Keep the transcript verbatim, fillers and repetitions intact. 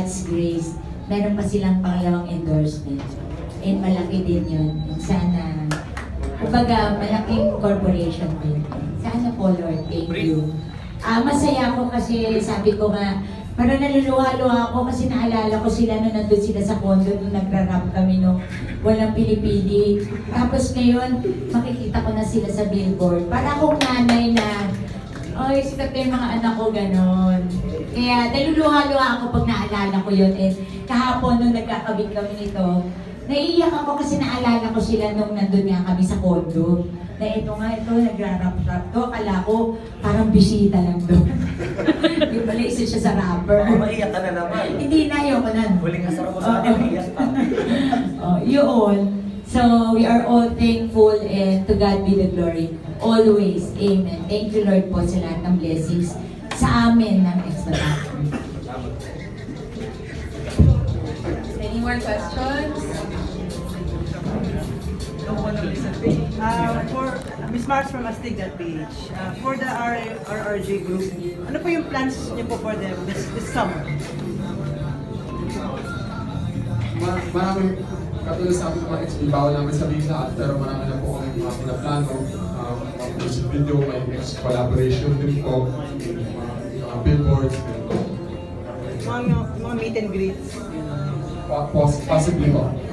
God's grace, meron pa silang pangalawang endorsement. And malaki din yun. And sana, kumbaga, malaking corporation din. Sana po, Lord, thank you. Ah, masaya ako kasi sabi ko nga, parang naluluha-luha ako kasi naalala ko sila nung nandun sila sa condo nung nagra-rap kami nung walang pinipili. Tapos ngayon, makikita ko na sila sa billboard. Para akong nanay na, ay, sikat na yung mga anak ko, ganon. Kaya naluluha-luha ako pag naalala ko yun. And kahapon nung nagkakabit kami nito, naiiyak ako kasi naalala ko sila nung nandun nga kami sa condo. Na ito nga, ito, nagra-rap-rap to. Akala ko, parang bisita lang doon. Yung pala isa siya sa rapper. Oh, maiyak ka na naman. Hindi na, ayoko na. Huling asar ko sa akin, maiyak ka. Oh, yun. So, we are all thankful and to God be the glory. Always. Amen. Thank you, Lord po sa lahat ng blessings sa amin ng Extra. Any more questions? Uh, for Miss Mars from Astigdat Beach, uh, for the R R G group, ano po yung plans niyo po for them this, this summer? Mar marami, katulad sa amin mga X P, bawal namin sabihin lahat, pero marami na po kami mga pinaplano, um, mga music video, may next collaboration din po, mga uh, billboards din po. Mga, mga meet and greets? Possibly po.